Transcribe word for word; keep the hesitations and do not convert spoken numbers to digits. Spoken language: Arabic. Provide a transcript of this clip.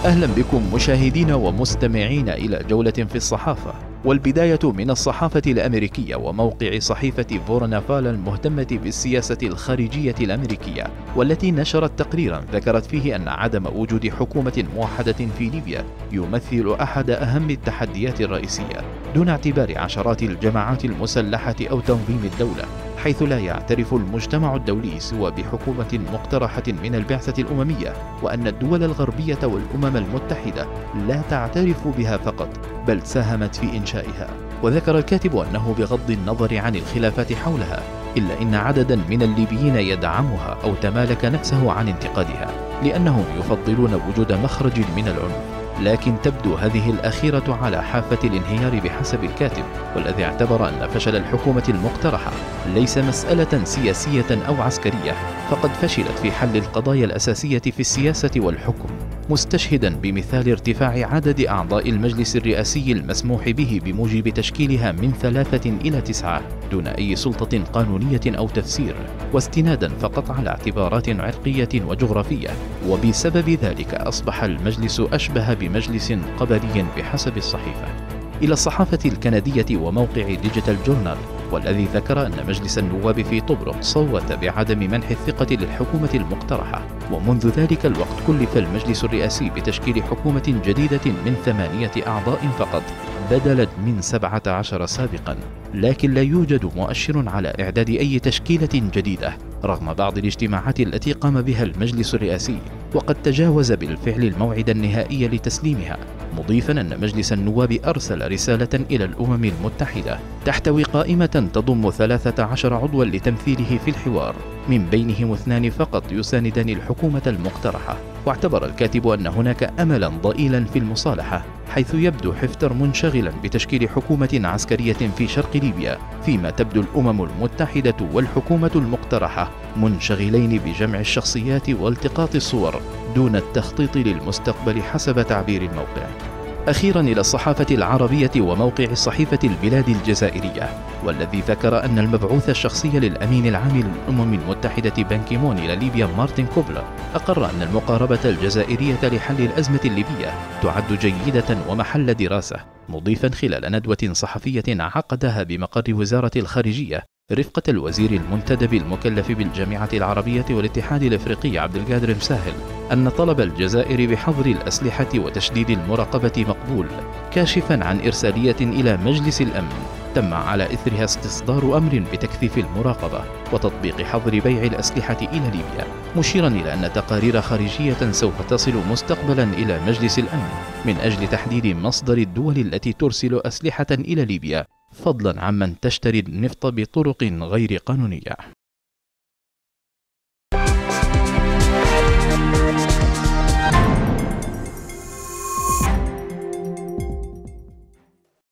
أهلا بكم مشاهدين ومستمعين إلى جولة في الصحافة، والبداية من الصحافة الأمريكية وموقع صحيفة فورنافالا المهتمة بالسياسة الخارجية الأمريكية، والتي نشرت تقريرا ذكرت فيه أن عدم وجود حكومة موحدة في ليبيا يمثل أحد أهم التحديات الرئيسية، دون اعتبار عشرات الجماعات المسلحة أو تنظيم الدولة، حيث لا يعترف المجتمع الدولي سوى بحكومة مقترحة من البعثة الأممية، وأن الدول الغربية والأمم المتحدة لا تعترف بها فقط بل ساهمت في إنشائها. وذكر الكاتب أنه بغض النظر عن الخلافات حولها، إلا أن عددا من الليبيين يدعمها أو تمالك نفسه عن انتقادها، لأنهم يفضلون وجود مخرج من العنف. لكن تبدو هذه الأخيرة على حافة الانهيار بحسب الكاتب، والذي اعتبر أن فشل الحكومة المقترحة ليس مسألة سياسية أو عسكرية، فقد فشلت في حل القضايا الأساسية في السياسة والحكم، مستشهدا بمثال ارتفاع عدد أعضاء المجلس الرئاسي المسموح به بموجب تشكيلها من ثلاثة إلى تسعة دون أي سلطة قانونية أو تفسير، واستنادا فقط على اعتبارات عرقية وجغرافية. وبسبب ذلك أصبح المجلس أشبه بمجلس قبلي بحسب الصحيفة. إلى الصحافة الكندية وموقع ديجيتال جورنال، والذي ذكر أن مجلس النواب في طبرق صوت بعدم منح الثقة للحكومة المقترحة، ومنذ ذلك الوقت كلف المجلس الرئاسي بتشكيل حكومة جديدة من ثمانية أعضاء فقط بدلا من سبعة عشر سابقا، لكن لا يوجد مؤشر على إعداد أي تشكيلة جديدة رغم بعض الاجتماعات التي قام بها المجلس الرئاسي، وقد تجاوز بالفعل الموعد النهائي لتسليمها، مضيفا أن مجلس النواب أرسل رسالة إلى الأمم المتحدة تحتوي قائمة تضم ثلاثة عشر عضوا لتمثيله في الحوار، من بينهم اثنان فقط يساندان الحكومة المقترحة. واعتبر الكاتب أن هناك أملا ضئيلا في المصالحة، حيث يبدو حفتر منشغلا بتشكيل حكومة عسكرية في شرق ليبيا، فيما تبدو الأمم المتحدة والحكومة المقترحة منشغلين بجمع الشخصيات والتقاط الصور دون التخطيط للمستقبل حسب تعبير الموقع. أخيرا إلى الصحافة العربية وموقع الصحيفة البلاد الجزائرية، والذي ذكر أن المبعوث الشخصي للأمين العام للأمم المتحدة بان كي مون إلى ليبيا مارتن كوبلر أقر أن المقاربة الجزائرية لحل الأزمة الليبية تعد جيدة ومحل دراسة، مضيفا خلال ندوة صحفية عقدها بمقر وزارة الخارجية رفقة الوزير المنتدب المكلف بالجامعة العربية والاتحاد الأفريقي عبد القادر مساهل أن طلب الجزائر بحظر الأسلحة وتشديد المراقبة مقبول، كاشفا عن إرسالية إلى مجلس الأمن تم على إثرها استصدار أمر بتكثيف المراقبة وتطبيق حظر بيع الأسلحة إلى ليبيا، مشيرا إلى أن تقارير خارجية سوف تصل مستقبلا إلى مجلس الأمن من أجل تحديد مصدر الدول التي ترسل أسلحة إلى ليبيا، فضلا عمن تشتري النفط بطرق غير قانونية.